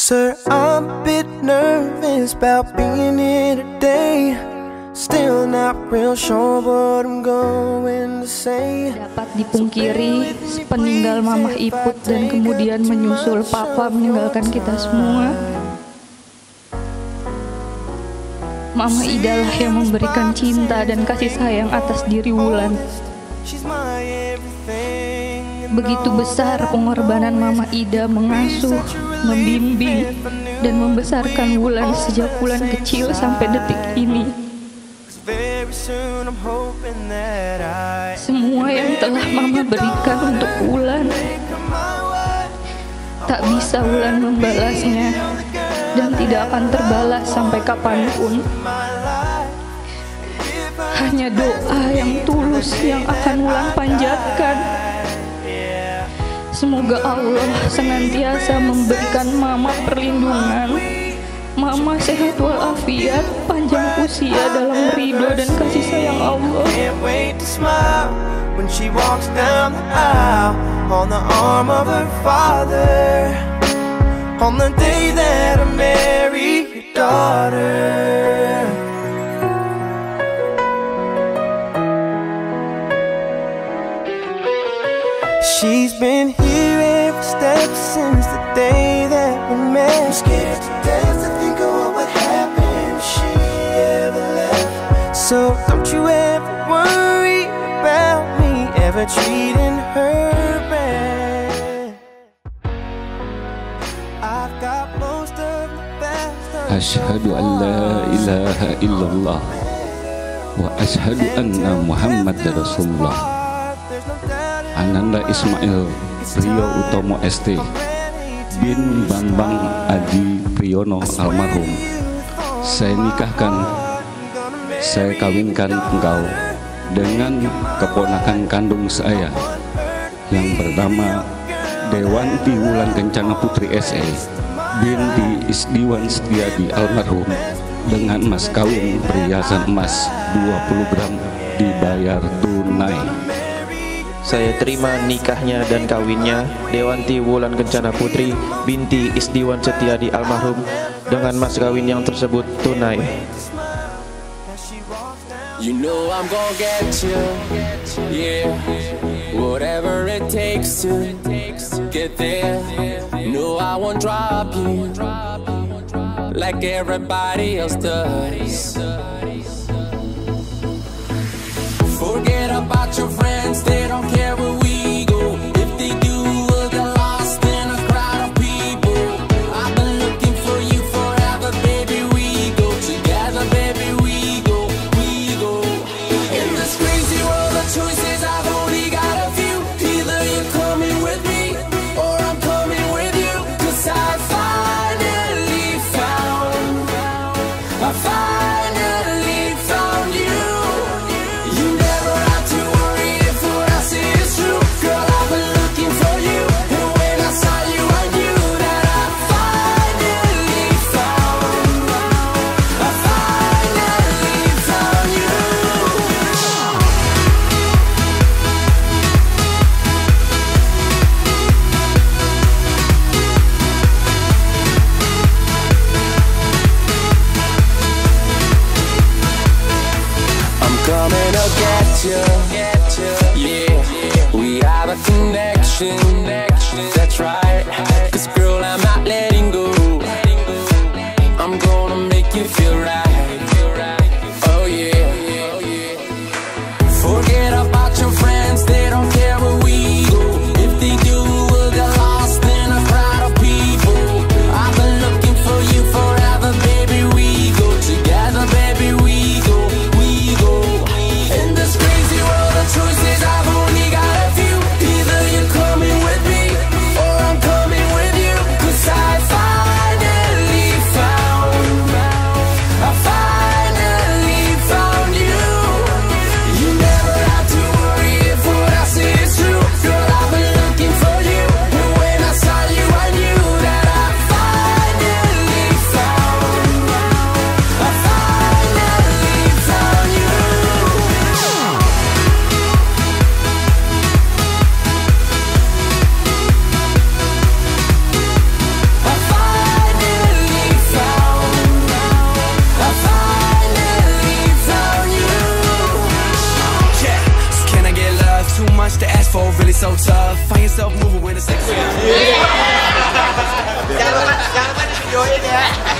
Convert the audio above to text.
Sir, I'm a bit nervous about being here today. Still not real sure what I'm going to say. Dapat dipungkiri, sepeninggal Mamah Iput dan kemudian menyusul Papa meninggalkan kita semua, Mama Ida lah yang memberikan cinta dan kasih sayang atas diri Wulan. Begitu besar pengorbanan Mama Ida mengasuh, membimbing, dan membesarkan Wulan sejak Wulan kecil sampai detik ini. Semua yang telah Mama berikan untuk Wulan tak bisa Wulan membalasnya, dan tidak akan terbalas sampai kapanpun. Hanya doa yang tulus yang akan Wulan panjatkan. Semoga Allah senantiasa memberikan Mama perlindungan, Mama sehat walafiat, panjang usia dalam ridho dan kasih sayang Allah. When she walks down the aisle on the arm of her father, on the day that I marry your daughter. She's been here every step since the day that we met. I'm scared to death to think of what would happen if she ever left. So don't you ever worry about me ever treating her bad. I've got most of the best. Ashhadu an la ilaha illallah wa ashhadu anna Muhammad Rasulullah. Ananda Ismail Priyo Utomo ST bin Bambang Adi Priyono almarhum. Saya nikahkan, saya kawinkan engkau dengan keponakan kandung saya yang bernama Dewanti Wulan Kencana Putri SE binti Isdiwan Setiadi almarhum, dengan mas kawin perhiasan emas 20 gram dibayar tunai. Saya terima nikahnya dan kawinnya Dewanti Wulan Kencana Putri binti Isdiwan Setiadi almarhum dengan mas kawin yang tersebut tunai. You know I'm gonna get you, yeah. Whatever it takes to get there. No, I won't drop you like everybody else does. Forget about your friends, they don't care where we go. If they do, we'll get lost in a crowd of people. I've been looking for you forever, baby. We go together, baby. We go, we go. In this crazy world of choices, I've only got a few. Either you're coming with me, or I'm coming with you. 'Cause I finally found you. You never have to worry if what I say is true. Girl, I've been looking for you, and when I saw you, I knew that I finally found you. I'm coming to get you, yeah. We have a connection, that's right. 'Cause girl, I'm not letting go. I'm gonna make you feel right. Oh yeah. Forget about your friends, they don't care where we go. If they do, we'll get lost in a crowd of people. I've been looking for you forever, baby. We go together, baby. We go, we go. In this crazy world of choices, I've only got a few. Either you're coming with much to ask for, really so tough. Find yourself moving with a sex. Jangan lupa di videoin ya.